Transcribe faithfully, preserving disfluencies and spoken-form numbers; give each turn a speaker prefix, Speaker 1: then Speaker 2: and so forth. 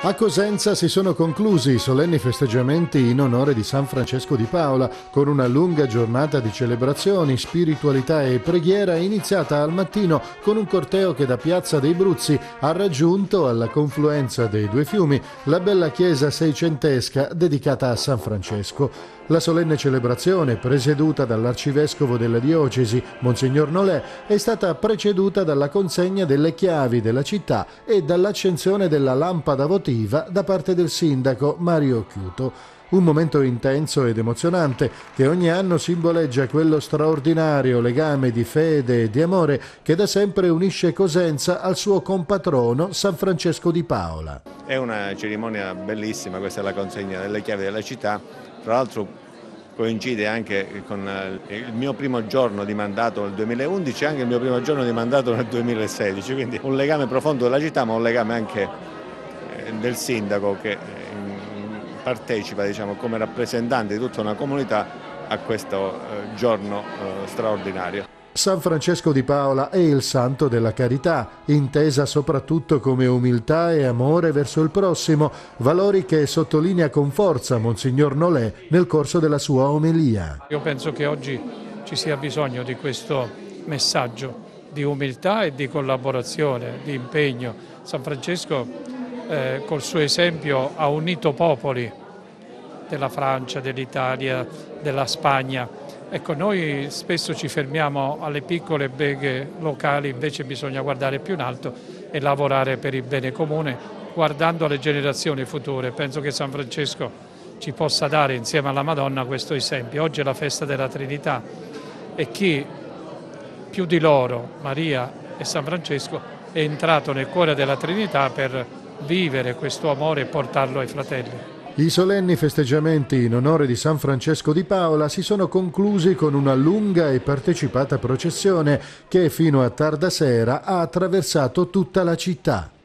Speaker 1: A Cosenza si sono conclusi i solenni festeggiamenti in onore di San Francesco di Paola, con una lunga giornata di celebrazioni, spiritualità e preghiera iniziata al mattino con un corteo che da Piazza dei Bruzzi ha raggiunto, alla confluenza dei due fiumi, la bella chiesa seicentesca dedicata a San Francesco. La solenne celebrazione, presieduta dall'arcivescovo della diocesi, Monsignor Nolè, è stata preceduta dalla consegna delle chiavi della città e dall'accensione della lampada votiva da parte del sindaco Mario Chiuto. Un momento intenso ed emozionante che ogni anno simboleggia quello straordinario legame di fede e di amore che da sempre unisce Cosenza al suo compatrono San Francesco di Paola.
Speaker 2: È una cerimonia bellissima, questa è la consegna delle chiavi della città. Tra l'altro coincide anche con il mio primo giorno di mandato nel duemilaundici e anche il mio primo giorno di mandato nel duemilasedici, quindi un legame profondo della città, ma un legame anche del sindaco che partecipa, diciamo, come rappresentante di tutta una comunità a questo giorno straordinario.
Speaker 1: San Francesco di Paola è il santo della carità, intesa soprattutto come umiltà e amore verso il prossimo, valori che sottolinea con forza Monsignor Nolè nel corso della sua omelia.
Speaker 3: Io penso che oggi ci sia bisogno di questo messaggio di umiltà e di collaborazione, di impegno. San Francesco eh, col suo esempio ha unito popoli della Francia, dell'Italia, della Spagna. Ecco, noi spesso ci fermiamo alle piccole beghe locali, invece bisogna guardare più in alto e lavorare per il bene comune, guardando alle generazioni future. Penso che San Francesco ci possa dare insieme alla Madonna questo esempio. Oggi è la festa della Trinità e chi più di loro, Maria e San Francesco, è entrato nel cuore della Trinità per vivere questo amore e portarlo ai fratelli.
Speaker 1: I solenni festeggiamenti in onore di San Francesco di Paola si sono conclusi con una lunga e partecipata processione che fino a tarda sera ha attraversato tutta la città.